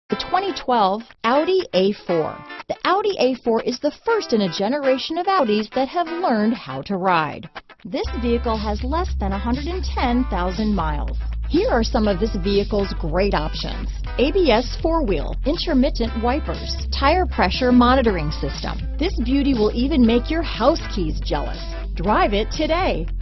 The 2012 Audi A4. The Audi A4 is the first in a generation of Audis that have learned how to ride. This vehicle has less than 110,000 miles. Here are some of this vehicle's great options: ABS four-wheel, intermittent wipers, tire pressure monitoring system. This beauty will even make your house keys jealous. Drive it today.